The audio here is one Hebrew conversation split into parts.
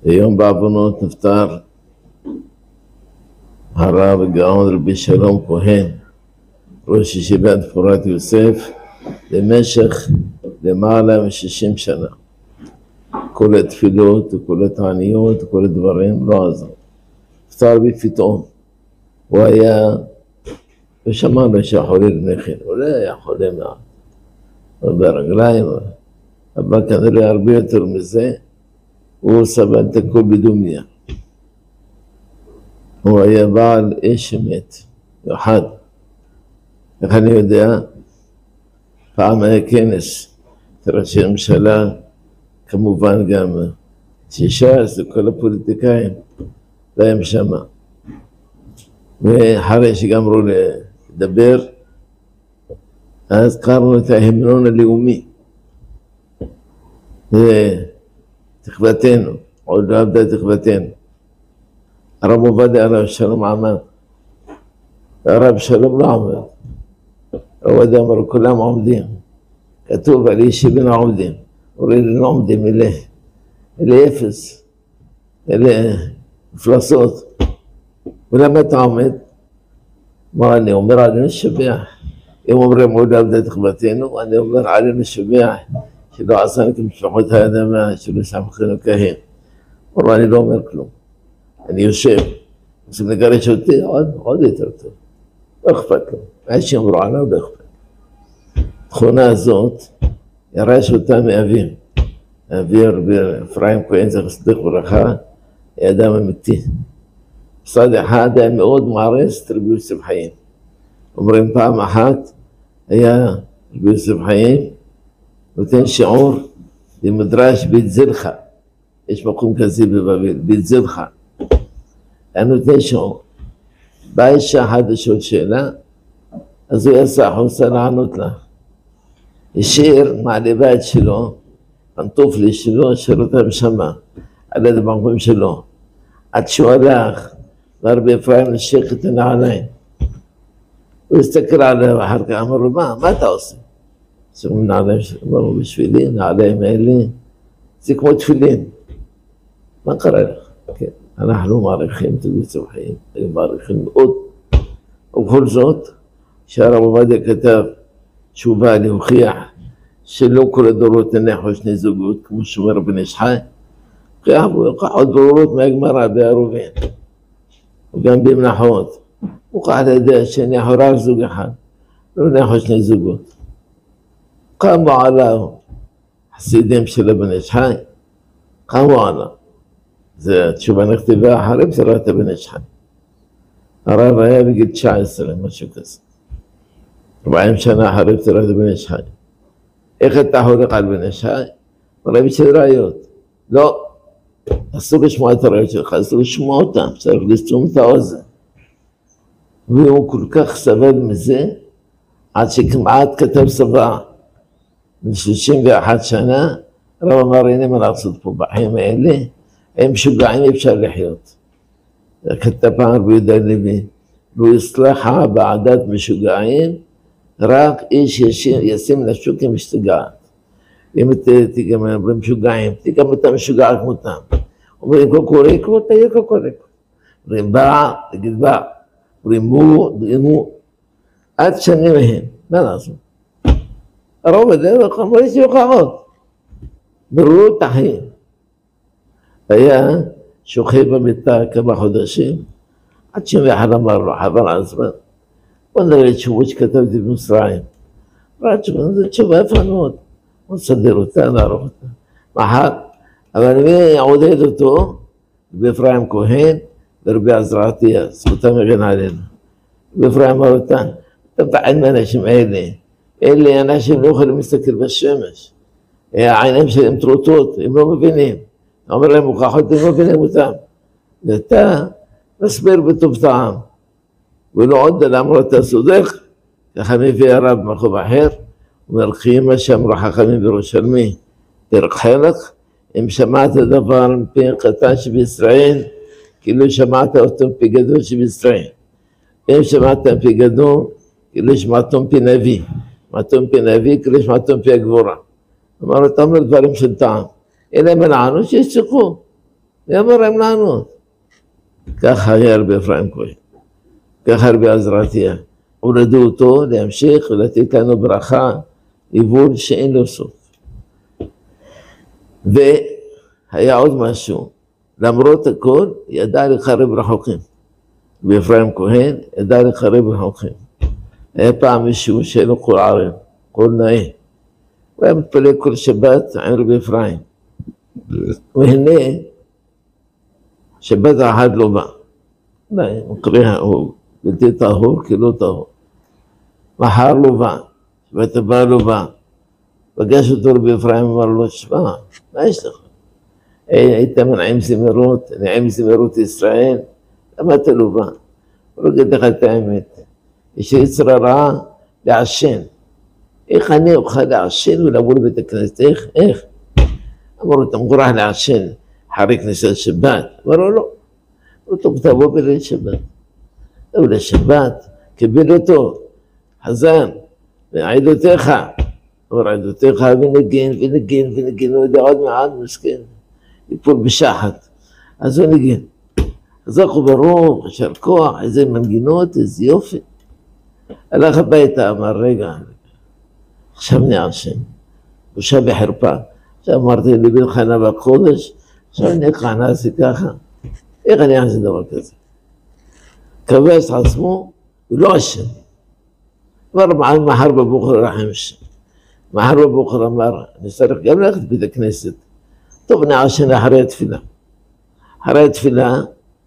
היום בעוונות נפטר הרב הגאון רבי שלום כהן, ראש ישיבת פורת יוסף, במשך למעלה מ-60 שנה. כל התפילות וכל התעניות וכל הדברים לא עזרו. נפטר בפתאום. הוא היה, ושמענו שחולה לפני כן, הוא לא היה חולה ברגליים, אבל כנראה הרבה יותר מזה, הוא סבל את הכל בדומיה. הוא היה בעל איש אמת, אחד. איך אני יודע? פעם היה כנס, ראשי ממשלה, כמובן גם ש"ס וכל הפוליטיקאים, והם שמה. ואחרי שגמרו לדבר, אז קראנו את ההמנון הלאומי. זה תקוותנו, עוד לא עבדה תקוותנו. הרב עובדיה הרב שלום עמד. הרב שלום לא עמד. עובדיה אמר, כולם עומדים. כתוב על איש בין העומדים. אולי לא עומדים אלה אפס. אלה מפלסות. ולמה אתה עומד? מה אני אומר עלינו שבח. אם אומרים עוד לא עבדה תקוותנו, אני אומר עלינו שבח. שלא עשינו כמשפחות האדמה, שלא שמחנו כהן. אבל אני לא אומר כלום. אני יושב, רוצים לגרש אותי, עוד יותר טוב. לא אכפת לו. מה שאמרו עליו לא אכפת. התכונה הזאת, ירש אותה מאביו. אבי רבי אפרים כהן זכר צדיק לברכה, היה אדם אמיתי. מצד אחד היה מאוד מערס את רבי יוסף חיים. אומרים פעם אחת, היה רבי יוסף חיים, נותן שיעור במדרש בית זלחה. יש מקום כזה בבבל, בית זלחה. היה נותן שיעור. באה אישה אחת לשאול שאלה, אז הוא יצא החוצה לענות לה. השאיר מעליבית שלו, פנטופלי שלו, השאיר אותם שמה, על יד המקום שלו. עד שהוא הלך, והרבי אפרים נשך את הנעליים. הוא הסתכל עליו אחר כך, אמר לו, מה אתה עושה? שומעים נעליים שלו, אמרו בשבילי, נעליים האלה, זה כמו תפילין. מה קרה לך? כן, אנחנו מעריכים את יוסף חיים, מעריכים מאוד. ובכל זאת, שהרב עובדיה כתב שהוא בא להוכיח שלא כל הדורות הניחו שני זוגות, כמו שאומר בן איש חי, הוא הוכח עוד ברורות מהגמרא בערובין, וגם במנחות. הוא הוכח לידי שניחו רק זוג אחד, לא ניחו שני זוגות. קמו עליו חסידים של בן איש חי, קמו עליו. זו תשובה נכתבה אחרי בשורת בן איש חי. הרב היה בגיל 19, משהו כזה. 40 שנה אחרי בשורת בן איש חי. איך אתה הולך על בן איש חי? אומר בשביל ראיות. לא, אסור לשמוע את הראיות שלך, אסור לשמוע אותם, צריך לסתום את האוזן. והוא כל כך סבל מזה, עד שכמעט כתב סבא. ב-31 שנה, הרב אמר, הנה מה לעשות פה בחיים האלה, הם משוגעים, אי אפשר לחיות. כתב פעם רבי יהודה הלוי, לא יסלחה בעדת משוגעים, רק איש ישים נפשו כמשתגעת. אם תגם אומרים משוגעים, תגם אותם משוגע כמותם. אומרים קוקוריקו, תהיה קוקוריקו. אומרים בא, תגיד בא. אומרים מו, דרימו. עד שנים מהם, מה לעשות? הרוב הזה, אמרו לי שיוכחות. ברו את החיים. היה שוכב במיטה כמה חודשים, עד שאחד אמר לו, חבל על הזמן. בוא נראה תשובות שכתבתי במצרים. זו תשובה יפה מאוד. בוא נסדר אותה, נערוך אותה. מחר, אבל אני עודד אותו, רבי אפרים כהן ורבי עזרעתיה, זכותם מגן עלינו. רבי אפרים אמר אותם, אתה מתעד מהאנשים האלה. אלה אנשים לא יכולים להסתכל בשמש. העיניים שלהם טרוטות, הם לא מבינים. אומר להם מוכחות, הם לא מבינים אותם. ואתה מסביר בטוב טעם. ולא עוד אמרו אתה צודק, ככה מביא הרב במקום אחר, ומלכים מה שאמרו חכמים בירושלמי, דרך חלק, אם שמעת דבר מפי קטן שבישראל, כאילו שמעת אותו מפי גדול שבישראל. אם שמעת מפי גדול, כאילו שמעתו מפי נביא. שמעתו מפי נביא, כאילו שמעתו מפי הגבורה. אמרו, אתה אומר דברים של טעם. אלא מנענו שיצחקו. אמר להם לענות. ככה היה רבי אפרים כהן, ככה רבי עזרתיה. הולדו אותו להמשיך ולתת לנו ברכה, יבול שאין לו סוף. והיה עוד משהו, למרות הכל ידע לחרב רחוקים. רבי אפרים כהן ידע לחרב רחוקים. היה פעם מישהו שאין לו כל ערב, כל נאה. הוא היה מתפלל כל שבת עם רבי אפרים. והנה, שבת אחד לא בא. הוא קרא, הוא בלתי טהור כי לא טהור. מחר לא בא, שבת הבא לא בא. פגש אותו רבי אפרים אמר לו, שמע, מה יש לך? היית מנעים זמירות, נעים זמירות ישראל, למה אתה לא בא? הוא לא יגיד לך את האמת. יש יצר הרע לעשן. איך אני אוכל לעשן ולבוא לבית הכנסת? איך? אמר לו, אתה מגורח לעשן אחרי כניסת שבת? אמר לו, לא. אמר לו, תבוא בליל שבת. תבוא לשבת, קיבל אותו, חזן, ועדותיך. אמר עדותיך ונגן, הוא יודע עוד מעט מסכן, יפול בשחת. אז הוא נגן. חזק וברוך, ישר כוח, איזה מנגינות, איזה יופי. הלך הביתה, אמר, רגע, עכשיו נעשן, בושה וחרפה. עכשיו אמרתי לי חנה בקודש, עכשיו אני נעשה ככה. איך אני אעשה דבר כזה? כבש עצמו, הוא לא עשן. אמר, מחר בבוקר רחם השם. מחר בבוקר אמר, אני צריך גם ללכת בית הכנסת. טוב, נעשן אחרי התפילה. אחרי התפילה,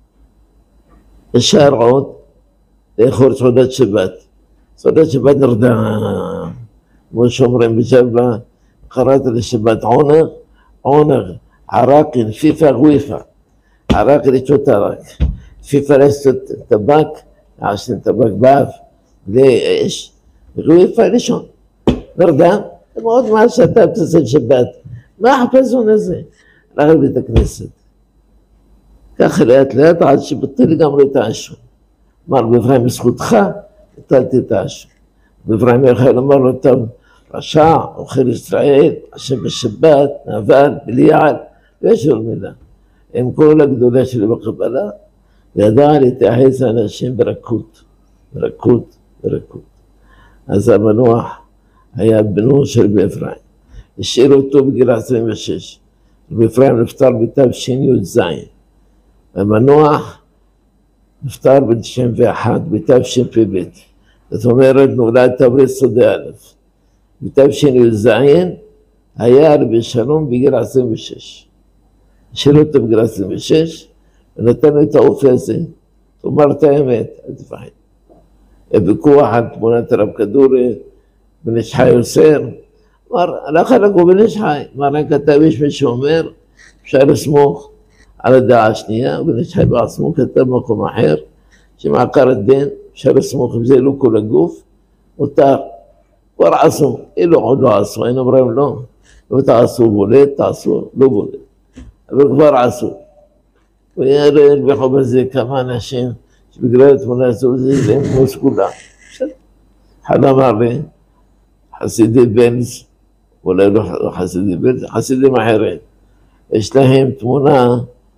ישר עוד, לאכול סעודת שבת. סעודת שבת נרדה, כמו שאומרים בשבע, קראתי לשבת עונג, ערקין, פיפה גוויפה. ערק לשתות ערק. פיפה לשתות טבק, עשן טבק באף, לאש, גוויפה לישון. נרדה, מאוד מה שאתה תעשה שבת. מה החפזון הזה? הלך לבית הכנסת. ככה לאט לאט עד שבטל לגמרי את העשון. אמר רבי אפרים, בזכותך הטלתי את העשון. רבי אפרים יחל אמר לו, טוב, רשע, אוכל ישראל, השם בשבת, נבל, בליעל, ויש עוד מילה. עם כל הגדולה שלי בקבלה, ידע להתייחס לאנשים ברכות. אז המנוח היה בנו של רבי אפרים. השאיר אותו בגיל 26. רבי אפרים נפטר בתשי"ז. המנוח נפטר ב-91, בתשפ"ב. זאת אומרת, נולד תבריס סודי א'. בתשי"ז היה רבי שלום בגיל 26. השאיר אותו בגיל 26, ונתן את האופי הזה. תאמר את האמת, אל תפחד. ויכוח על תמונת הרב כדורי, בן איש חי אוסר. אמר, הלך לגור בן איש חי. אמר, אני כתב, יש מי שאומר, אפשר לסמוך על הדעה השנייה, ובן איש חי בעצמו כתב במקום אחר, שמעקר הדין, אפשר לסמוך עם זה לא כל הגוף, מותר. כבר עשו, אילו עוד לא עשו, אין אומרים לא. לא תעשו בולט, תעשו לא בולט. אבל כבר עשו. וירוויחו בזה כמה אנשים, שבגלל התמונה הזו זה להם כמו סגולה. אחד אמר לי, חסידי בנץ, אולי לא חסידי בנץ, חסידים אחרים. יש להם תמונה,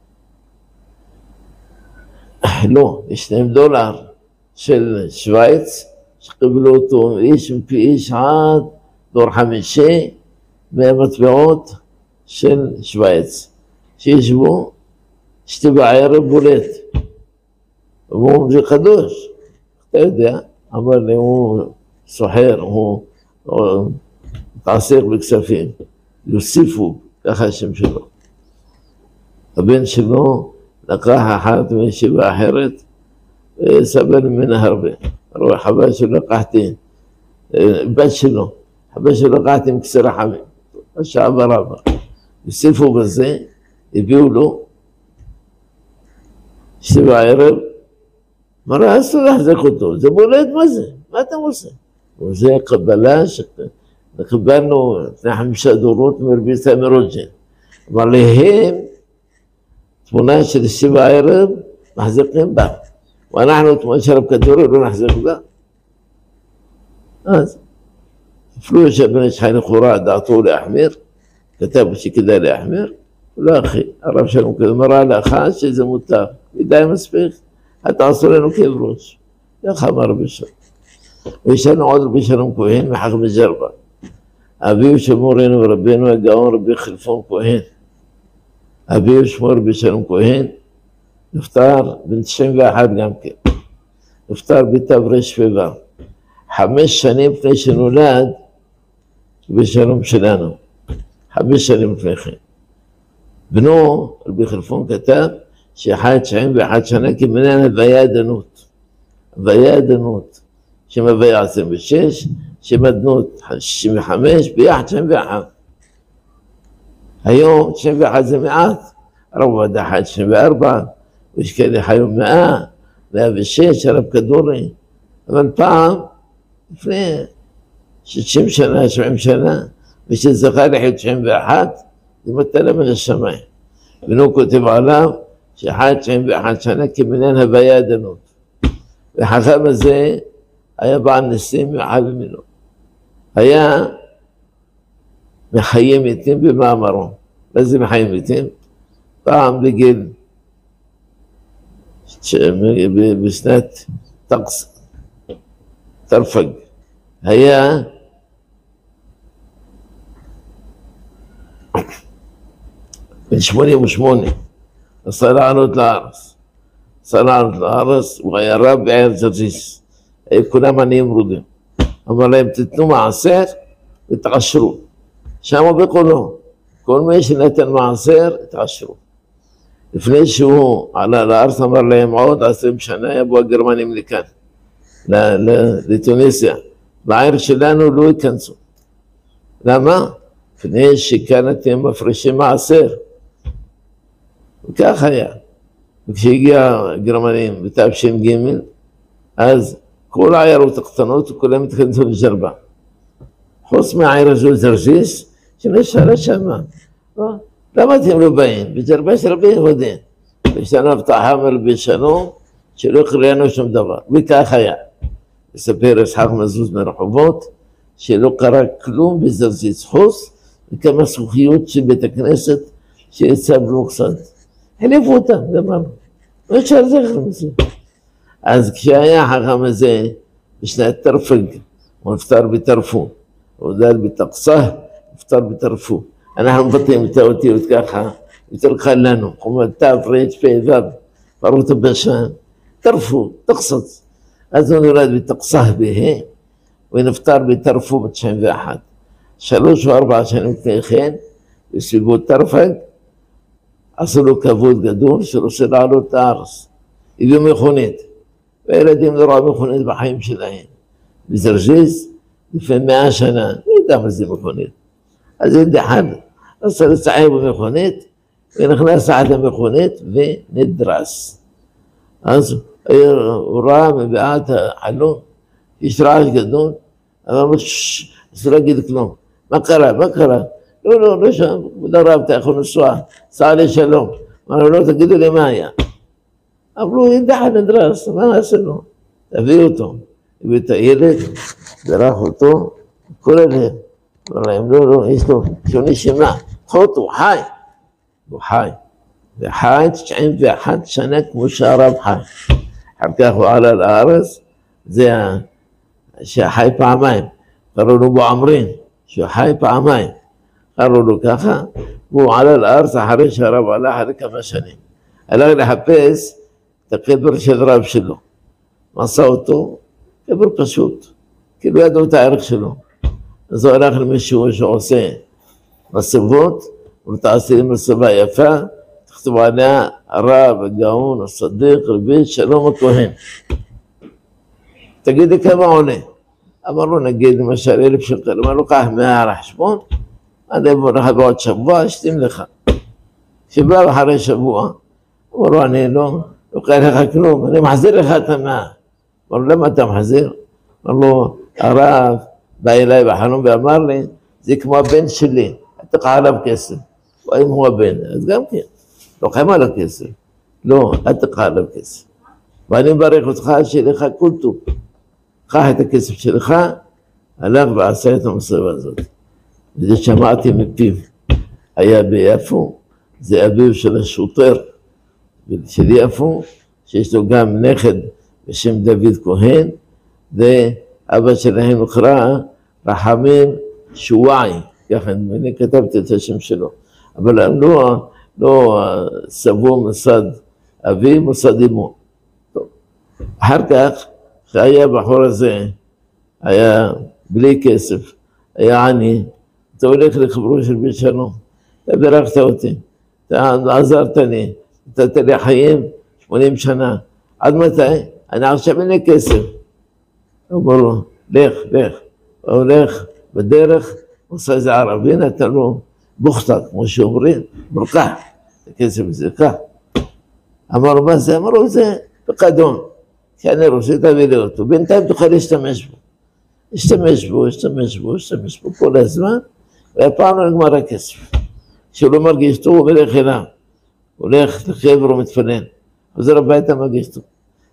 לא, יש להם דולר של שוויץ, שקיבלו אותו איש מפי איש עד דור חמישי, מהמטבעות של שוויץ. שישבו, שתי בערב בולט. והוא זה קדוש, אתה יודע, אבל הוא סוחר, הוא מתעסק בכספים, יוסיפו, ככה השם שלו. הבן שלו לקח אחת מישיבה אחרת, וסבל ממנה הרבה. חבל שלו לקחתי, בת שלו, חבל שלו לקחתי עם כסר רחמים, השעה ברבה. יוסיפו בזה, הביאו לו, שבע ערב, אמר, אסור להחזק אותו, זה בולט מה זה? מה אתם עושים? וזה קבלה שקיבלנו לפני 5 דורות מרבי סמי רוג'ין. אמר להם, תמונה של 7 ערב, מחזיקים בה. ואנחנו תמונה של רב כדורי לא נחזיק בה. אז, אפילו שבן איש חי לכאורה דעתו להחמיר, כתב שכדאי להחמיר, לא אחי, הרב שלום כזה מראה לך שזה מותר, די מספיק, אתה עשו לנו כאב ראש, ככה אמר רבי שלום. ויש לנו עוד רבי שלום כהן מחכמי ג'רבה, אביו של מורנו ורבנו הגאון רבי חלפון כהן, אביו שמו רבי שלום כהן, נפטר בן 91 גם כן, נפטר בתרש"ו, 5 שנים לפני שנולד רבי שלום שלנו, 5 שנים לפני כן. בנו, רבי חלפון כתב, שחי 91 שנה כמנהל הוויה עדנות. הוויה עדנות, שם הוויה 26, שם עדנות 65, ביחד 91. היום 91 זה מעט, הרב עובדיה חי 94, ויש כאלה חיו 100, 106, הרב כדורי, אבל פעם, לפני 60 שנה, 70 שנה, מי שזכה לחיות 91, זה מתנה מן השמיים. בנו כותב עליו שחי 91 שנה כמנהל הוויה עדנות. והחכם הזה היה בעל ניסים מיוחד במינו. היה מחיה מתים במאמרו. מה זה מחיה מתים? פעם בגיל, בשנת תרפ"ג, היה בן 88, רצה לעלות לארץ. הוא היה רב בעיר ג'רז'יס. כולם עניים מרודים. אמר להם, תתנו מעשר ותעשרו. שמה בקולו, כל מי שנתן מעשר, תעשרו. לפני שהוא עלה לארץ, אמר להם, עוד 20 שנה יבואו הגרמנים לכאן, לתוניסיה. בעיר שלנו לא ייכנסו. למה? לפני שכאן אתם מפרישים מעשר. וכך היה. וכשהגיע הגרמנים בתש"ג, אז כל העיירות הקטנות וכולם התכנסו לג'רבה. חוץ מהעיר הזו ג'רז'יס, שנשארה שמה. למה אתם לא באים? בג'רבה יש הרבה יהודים. יש לנו הבטחה מרבי שלום, שלא קראנו שום דבר. וכך היה. מספר יצחק מזוז מרחובות, שלא קרה כלום בג'רז'יס חוץ, וכמה זכוכיות של בית הכנסת שהצבנו קצת. חליפו אותם, גמרנו. לא אפשר זכר מזה. אז כשהיה החכם הזה בשנת תרפ"ג, הוא נפטר בתרפו, הוא נולד בתקסה, נפטר בתרפו. אנחנו מבטאים את האותיות ככה, יותר קל לנו, כמו תרפ"ו, פרות הבשן, תרפו, תקסת. אז הוא נולד בתקסה בה' ונפטר בתרפו ב-91. 3 או 4 שנים לפני כן, בסביבות תרפ"ג, עשו לו כבוד גדול שרוצה לעלות לארץ. הביאו מכונית, והילדים לא ראו מכונית בחיים שלהם. בג'רז'יס, לפני 100 שנה, לא יודע מה זה מכונית. אז ילד אחד רצה לצער במכונית, ונכנס עד המכונית ונדרס. אז הוא ראה מבעד החלון, יש רעש גדול, אמר לו, אז לא להגיד כלום. מה קרה? מה קרה? לא שם, לא רב, אתה יכול לנסוע, סע לשלום. אמר לו, לא, תגידו לי מה היה. אמרו, ילד אחד נדרס, מה נעשה לו? תביא אותו. הביא את הילד, דרך אותו, כל הלב. אמר להם, לא, יש לו נשימה, קחו אותו, הוא חי. הוא חי. וחי 91 שנה כמו שהרב חי. אחר כך הוא עלה לארץ, זה שחי פעמיים. קראו לו בו עמרין, שהוא חי פעמיים. קראו לו ככה, והוא עלה לארץ אחרי שהרב עלה אחרי כמה שנים. הלך לחפש את הקבר של רב שלו. מצא אותו, קבר פשוט, כאילו ידעו את הערך שלו. אז הוא הלך למישהו שעושה מסבות, הוא תעשה לי מסבה יפה, תכתוב עליה הרב, הגאון, הצדיק, רבי שלום הכהן. תגיד לי כמה עולה. אמר לו, נגיד למשל 1,000 שקל, אמר לו, קח 100 על החשבון, אני אבוא לך בעוד שבוע, אשתים לך. כשבא אחרי שבוע, אמר לו, אני לא לוקח לך כלום, אני מחזיר לך את 100. אמר לו, למה אתה מחזיר? אמר לו, הרב בא אליי בחלום ואמר לי, זה כמו הבן שלי, אתה תקח עליו כסף. האם הוא הבן? אז גם כן, לוקחים עליו כסף. לא, אל תקח עליו כסף. ואני מברך אותך שיהיה לך כל טוב. קח את הכסף שלך, הלך ועשה את המסבה הזאת. וזה שמעתי מפיו. היה ביפו, זה אביו של השוטר של יפו, שיש לו גם נכד בשם דוד כהן, ואבא שלהם נקרא רחמים שואי, ככה אני כתבתי את השם שלו, אבל הם לא סבו מסד אבי, מסד אמו. אחר כך, כשהיה הבחור הזה, היה בלי כסף, היה עני, אתה הולך לחברו של בית שלום, אתה ברכת אותי, אתה עזרת לי, נתת לי חיים 80 שנה, עד מתי? אני עכשיו אין לי כסף. הוא אומר לו, לך. הוא הולך בדרך, עושה איזה ערבי, נתן לו בוכתה, כמו שאומרים, ברכה, הכסף הזה, כך. אמר לו, מה זה? אמר לו, זה פקדון, כי אני רוצה תביא לי אותו, בינתיים תוכל להשתמש בו. השתמש בו כל הזמן, והפעם לא נגמר הכסף. כשהוא לא מרגיש טוב, הוא הולך אליו, הולך לחבר ומתפלל, חוזר הביתה מרגיש טוב.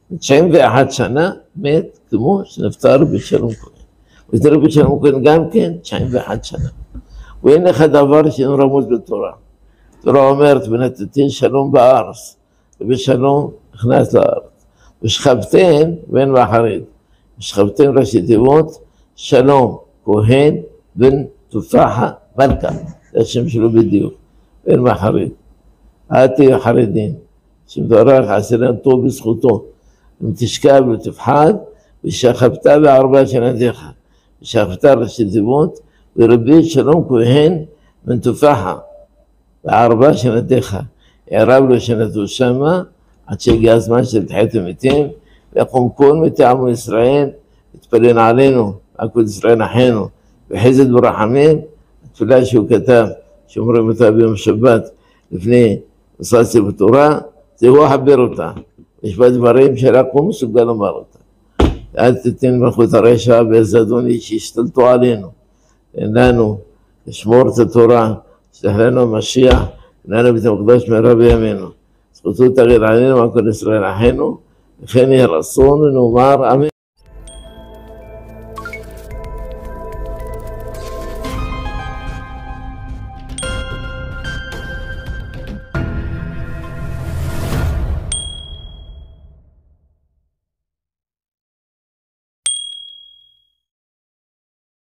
91 שנה מת כמו שנפטר בשלום כהן. הוא נפטר בשלום כהן גם כן 91 שנה. ואין לך דבר שאין רמוז בתורה. התורה אומרת, ונתתי שלום בארץ, ובשלום נכנס לארץ. ושכבתם בן ואחרית. ושכבתם ראשי תיבות, שלום כהן בן תופחה מלכה. זה השם שלו בדיוק, בן ואחרית. אל תהיו חרדים, שמברך עשרן טוב בזכותו. אם תשכב ותפחד, ושכבת בארבע שנתך. ושכבת ראשי תיבות, ורבי שלום כהן בן תופחה. בארבע שנתך. ערב לו שנתו שמה, עד שהגיע הזמן של תחיית המתים, ויקום כל מתי עמו ישראל, התפלל עלינו, עקוד ישראל אחינו, וחסד ברחמים, התפילה שהוא כתב, שאומרים אותה ביום שבת, לפני מסעצי בתורה, זה הוא החבר אותה. יש בה דברים שרק הוא מסוגל לומר אותה. אל תתן מלכות הרשע והזדוני שהשתלטו עלינו. אין לנו לשמור את התורה, שלח לנו המשיח, אין לנו בית המקדש מהרה בימינו. זכותו תגן עלינו, עקוד ישראל אחינו, וכן יהיה רצון ונאמר אמן.